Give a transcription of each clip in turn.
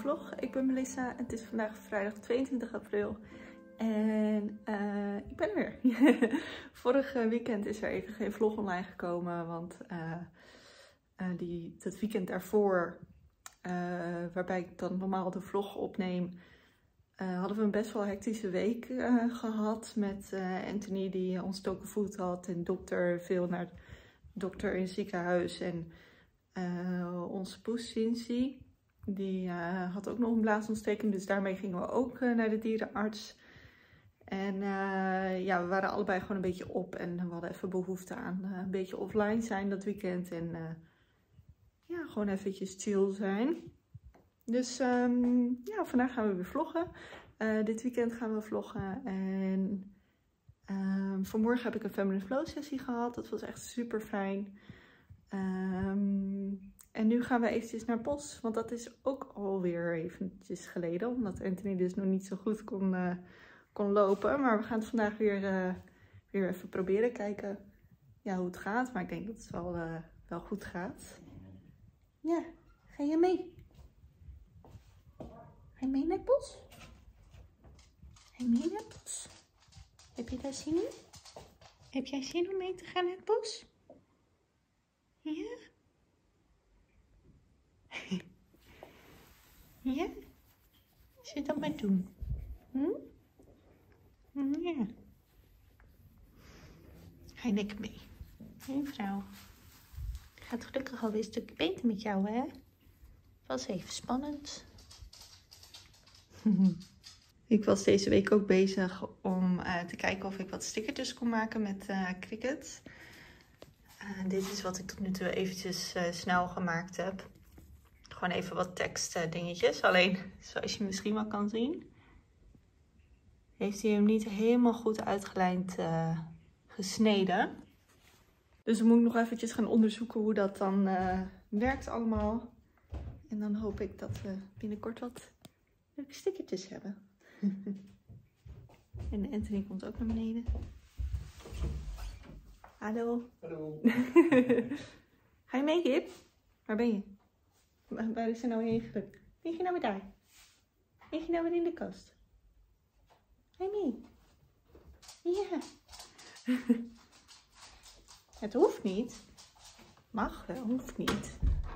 vlog. Ik ben Melissa en het is vandaag vrijdag 22 april. En ik ben er weer. Vorig weekend is er even geen vlog online gekomen, want dat weekend daarvoor, waarbij ik dan normaal de vlog opneem, hadden we een best wel hectische week gehad met Anthony die ontstoken voet had en veel naar de dokter in het ziekenhuis en onze poes Cincy, die had ook nog een blaasontsteking, dus daarmee gingen we ook naar de dierenarts. En ja, we waren allebei gewoon een beetje op en we hadden even behoefte aan een beetje offline zijn dat weekend en ja, gewoon eventjes chill zijn. Dus ja, vandaag gaan we weer vloggen. Dit weekend gaan we vloggen en vanmorgen heb ik een Feminine Flow sessie gehad. Dat was echt super fijn. En nu gaan we eventjes naar Bos, want dat is ook alweer eventjes geleden, omdat Anthony dus nog niet zo goed kon lopen. Maar we gaan het vandaag weer even proberen, kijken ja, hoe het gaat. Maar ik denk dat het wel goed gaat. Ja, ga je mee? Ga je mee naar het bos? Ga je mee naar het bos? Heb je daar zin in? Heb jij zin om mee te gaan naar het bos? Ja? Ja? Zullen we dat maar doen? Ja. Ga je lekker mee? Hé vrouw. Gaat gelukkig alweer een stukje beter met jou, hè? Was even spannend. Ik was deze week ook bezig om te kijken of ik wat stickertjes kon maken met Cricut. Dit is wat ik tot nu toe eventjes snel gemaakt heb. Gewoon even wat tekst dingetjes. Alleen, zoals je misschien wel kan zien, heeft hij hem niet helemaal goed uitgelijnd gesneden. Dus dan moet ik nog eventjes gaan onderzoeken hoe dat dan werkt allemaal. En dan hoop ik dat we binnenkort wat leuke stickertjes hebben. En Anthony komt ook naar beneden. Hallo. Hallo. Ga je mee, Kip? Waar ben je? Waar is er nou heen gelukt? Lig je nou weer daar? Lig je nou weer in de kast? Ga je mee? Ja. Het hoeft niet. Mag wel, hoeft niet.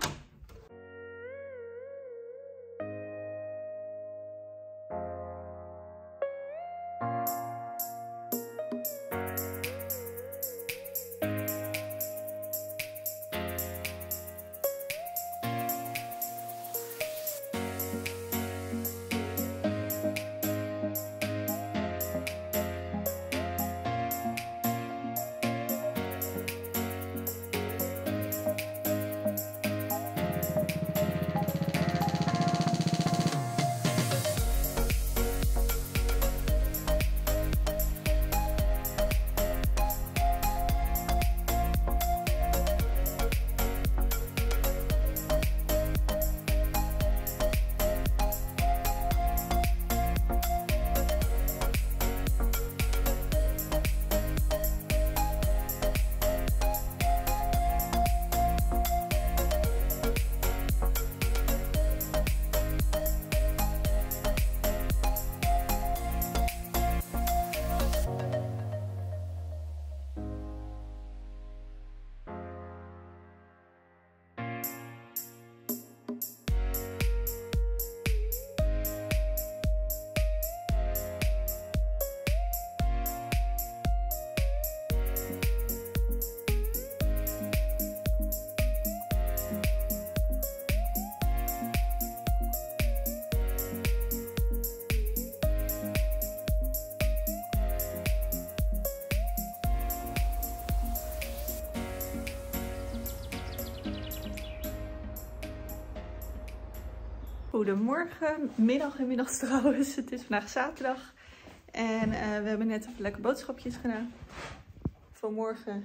Goedemorgen, middag inmiddels trouwens. Het is vandaag zaterdag. En we hebben net even lekker boodschapjes gedaan. Vanmorgen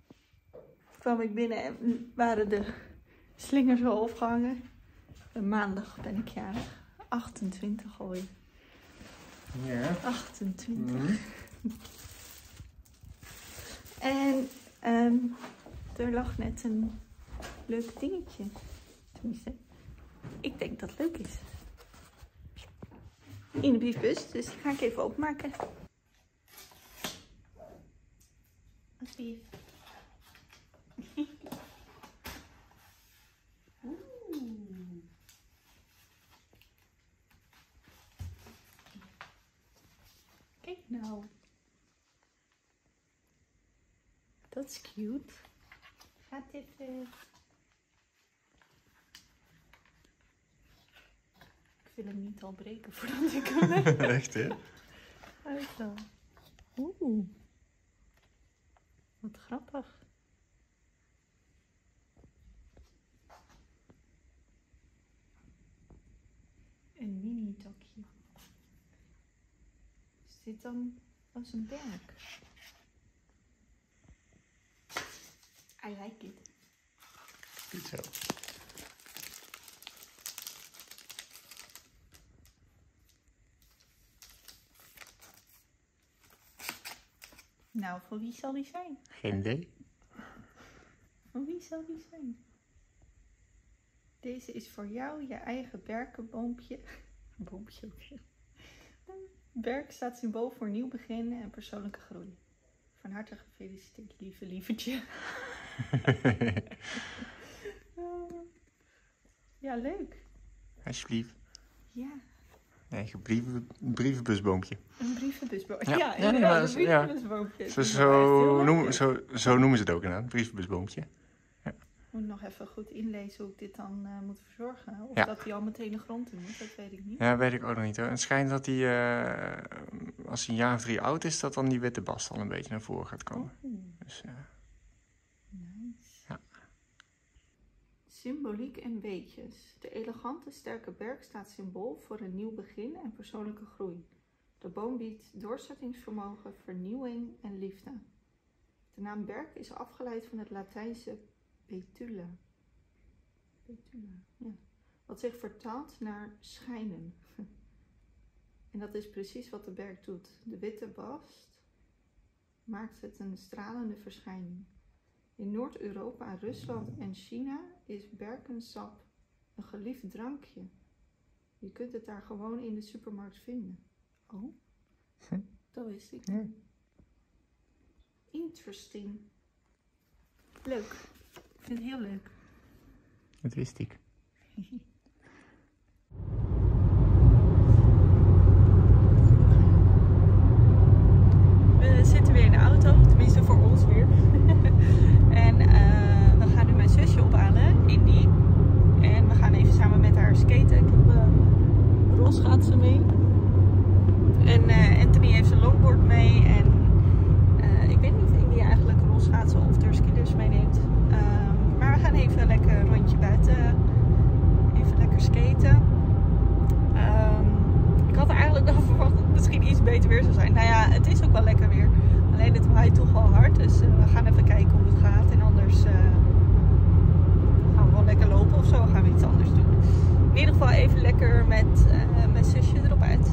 kwam ik binnen en waren de slingers al opgehangen. En maandag ben ik jarig. 28 alweer. Ja. 28. En er lag net een leuk dingetje. Tenminste, ik denk dat het leuk is. in de briefbus. Dus die ga ik even openmaken. Alsjeblieft. Kijk nou. Dat is cute. Gaat even. Ik wil hem niet al breken voordat ik hem heb. Echt, hè? Uit dan. Oeh. Wat grappig. Een mini takje. Is dit dan als een berg? I like it. Goed zo. Nou, voor wie zal die zijn? Geen idee. Voor wie zal die zijn? Deze is voor jou, je eigen berkenboompje. Boompje ook weer. Berk staat symbool voor nieuw begin en persoonlijke groei. Van harte gefeliciteerd, lieve lievertje. Ja, leuk. Alsjeblieft. Ja. Nee, een brievenbusboompje. Een brievenbusboompje. Ja, Ja, ja, nee, inderdaad, maar een brievenbusboompje. Zo noemen ze het ook inderdaad, brievenbusboompje. Ik moet nog even goed inlezen hoe ik dit dan moet verzorgen. Of Ja. dat hij al meteen de grond in moet, dat weet ik niet. Ja, weet ik ook nog niet hoor. Het schijnt dat hij, als hij een jaar of 3 oud is, dat dan die witte bast al een beetje naar voren gaat komen. Dus, Nice. Ja. Symboliek en weetjes. De elegante, sterke berk staat symbool voor een nieuw begin en persoonlijke groei. De boom biedt doorzettingsvermogen, vernieuwing en liefde. De naam berk is afgeleid van het Latijnse betula. Betula, ja. Wat zich vertaalt naar schijnen. En dat is precies wat de berk doet. De witte bast maakt het een stralende verschijning. In Noord-Europa, Rusland en China is berkensap een geliefd drankje. Je kunt het daar gewoon in de supermarkt vinden. Oh, dat wist ik. Interesting. Leuk. Ik vind het heel leuk. dat wist ik. We zitten weer in de auto, tenminste voor ons weer. En we gaan nu mijn zusje ophalen, Indy. En we gaan even samen met haar skaten. Ik heb rolschaatsen mee. En Anthony heeft zijn longboard mee. En ik weet niet of Indy eigenlijk rolschaatsen of turskiders meeneemt. Maar we gaan even lekker een rondje buiten. Even lekker skaten. Ik had eigenlijk nog verwacht dat het misschien iets beter weer zou zijn. Nou ja, het is ook wel lekker weer. Alleen het waait toch wel hard. Dus we gaan even kijken hoe het gaat. En anders gaan we wel lekker lopen of zo. Gaan we iets anders doen. In ieder geval even lekker met mijn zusje erop uit.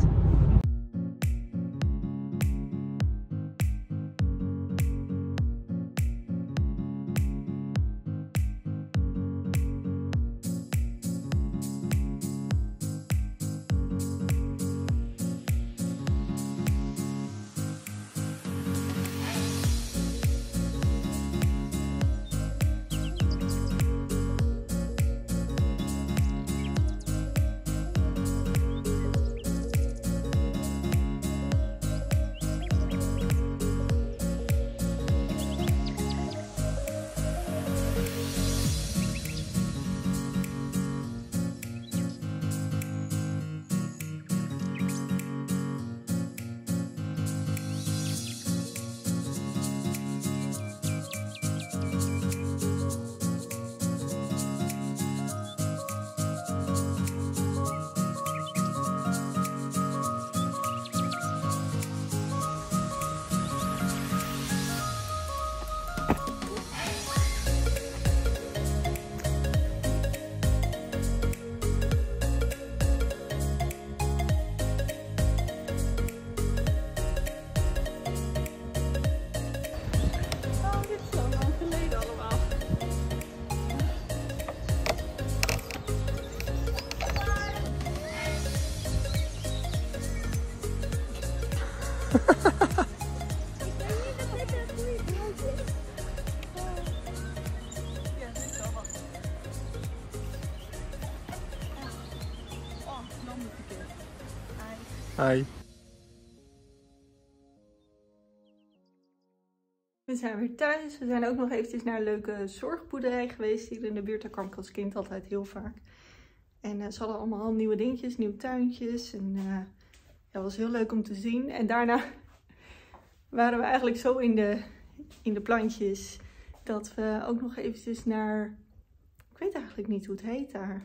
Hi. We zijn weer thuis. We zijn ook nog eventjes naar een leuke zorgboerderij geweest hier in de buurt. Daar kwam ik als kind altijd heel vaak. En ze hadden allemaal nieuwe dingetjes, nieuwe tuintjes. En dat was heel leuk om te zien. En daarna waren we eigenlijk zo in de plantjes dat we ook nog eventjes naar... Ik weet eigenlijk niet hoe het heet daar.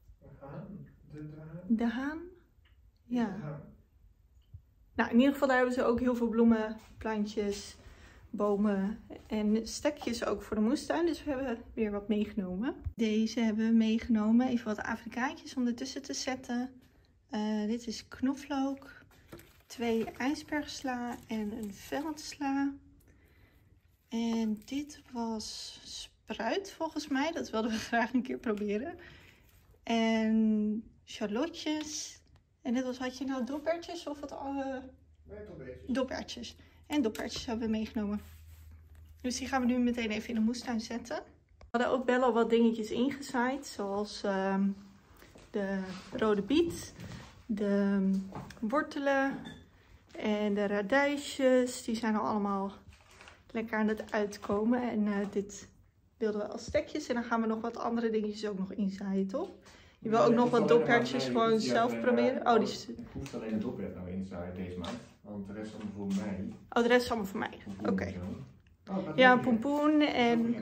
De Haan? Ja. Nou, in ieder geval daar hebben ze ook heel veel bloemen, plantjes, bomen en stekjes ook voor de moestuin. Dus we hebben weer wat meegenomen. Deze hebben we meegenomen. Even wat Afrikaantjes om ertussen te zetten. Dit is knoflook, 2 ijsbergsla en een veldsla. En dit was spruit volgens mij. Dat wilden we graag een keer proberen. En shallotjes. En dit was, had je nou dopertjes of wat? Nee, dopertjes. En dopertjes hebben we meegenomen. Dus die gaan we nu meteen even in de moestuin zetten. We hadden ook wel al wat dingetjes ingezaaid. Zoals de rode biet, de wortelen en de radijsjes. Die zijn al allemaal lekker aan het uitkomen. En dit wilden we als stekjes. En dan gaan we nog wat andere dingetjes ook nog inzaaien, toch? Je wil ook nog wat dopertjes gewoon zelf proberen. Oh, ik hoef alleen een dopert nou inzaaien deze maand. Want de rest is allemaal voor mij. Oh, de rest is allemaal voor mij. Oké. Ja, pompoen en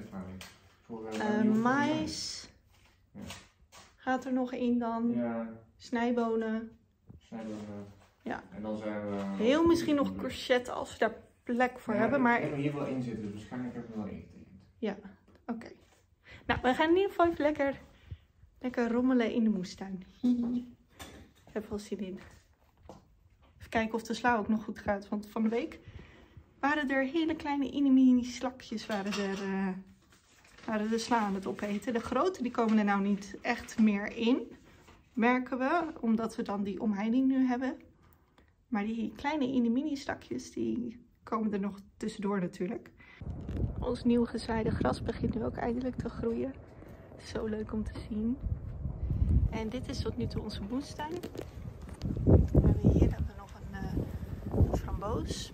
mais. Ja. Gaat er nog in dan. Ja. Snijbonen. Ja. En dan zijn we... Heel misschien nog courgette als we daar plek voor hebben. Maar... Ik heb er hier wel in zitten, dus waarschijnlijk heb ik er wel ingetekend. Ja, oké. Nou, we gaan in ieder geval even lekker rommelen in de moestuin. Ik heb wel zin in. Even kijken of de sla ook nog goed gaat. Want van de week waren er hele kleine mini slakjes waren de sla aan het opeten. De grote die komen er nou niet echt meer in. Merken we. Omdat we dan die omheining nu hebben. Maar die kleine mini slakjes die komen er nog tussendoor natuurlijk. Ons nieuw gezaaide gras begint nu ook eindelijk te groeien. Zo leuk om te zien. En dit is tot nu toe onze moestuin. Hier hebben we nog een framboos.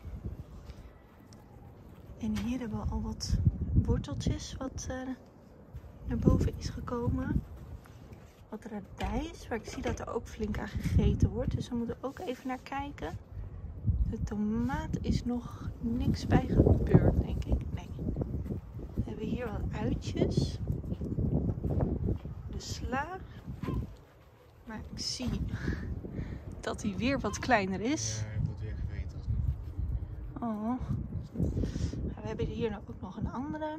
En hier hebben we al wat worteltjes wat naar boven is gekomen. Wat radijs, waar ik zie dat er ook flink aan gegeten wordt. Dus we moeten ook even naar kijken. De tomaat is nog niks bij gebeurd, denk ik. Nee. Dan hebben we hier wat uitjes. De sla. Maar ik zie dat hij weer wat kleiner is. Ja, hij wordt weer gegeten. Oh. We hebben hier nou ook nog een andere.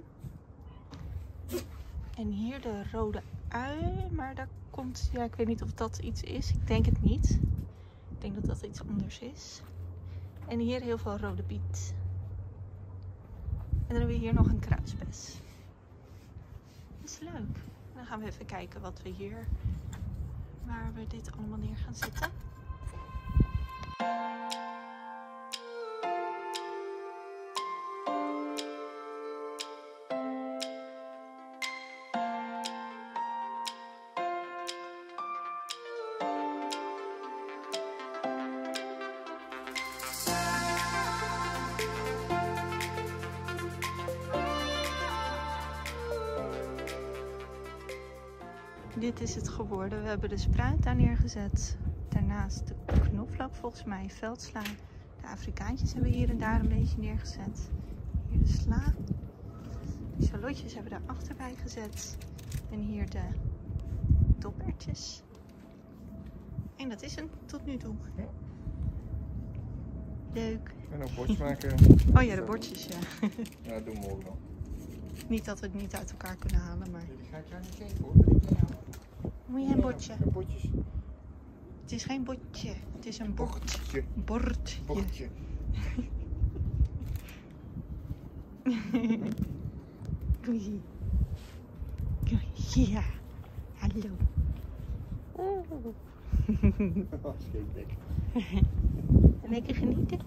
En hier de rode ui. Maar daar komt, ja, ik weet niet of dat iets is. Ik denk het niet. Ik denk dat dat iets anders is. En hier heel veel rode biet. En dan hebben we hier nog een kruisbes. Dat is leuk. Dan gaan we even kijken wat we hier, waar we dit allemaal neer gaan zetten. Dit is het geworden. We hebben de spruit daar neergezet. Daarnaast de knoflook volgens mij, veldsla. De Afrikaantjes hebben we hier en daar een beetje neergezet. Hier de sla. De shallotjes hebben we daar achterbij gezet. En hier de dopertjes. En dat is hem tot nu toe. Ja. Leuk. En ook bordjes maken. Oh ja, de bordjes, ja. Ja, dat doen we morgen wel. Niet dat we het niet uit elkaar kunnen halen, maar... Die ga ik jou niet geven hoor, ben ik bij jou. Moet je een bordje? Ja, bordjes. Het is geen bordje, het is een bord. Bordje. Bordje. Bordje. Doei. Ja, hallo. Scheepbek. Lekker genieten.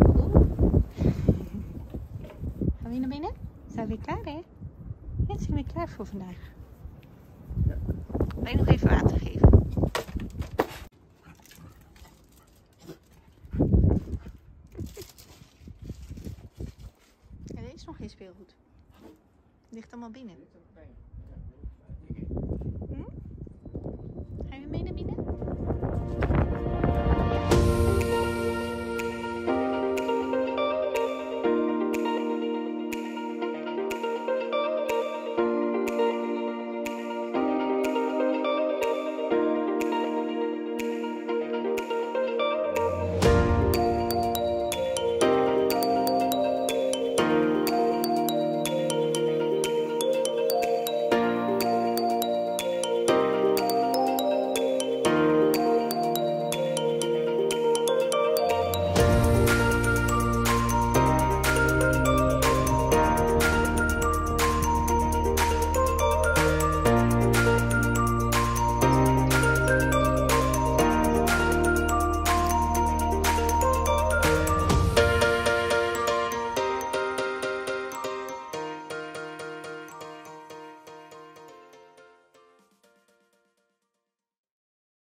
Gaan we naar binnen? Zijn we klaar, hè? Ja, zijn we klaar voor vandaag. Ja. Alleen nog even water geven. speelgoed? Ligt allemaal binnen. Ga je mee naar binnen?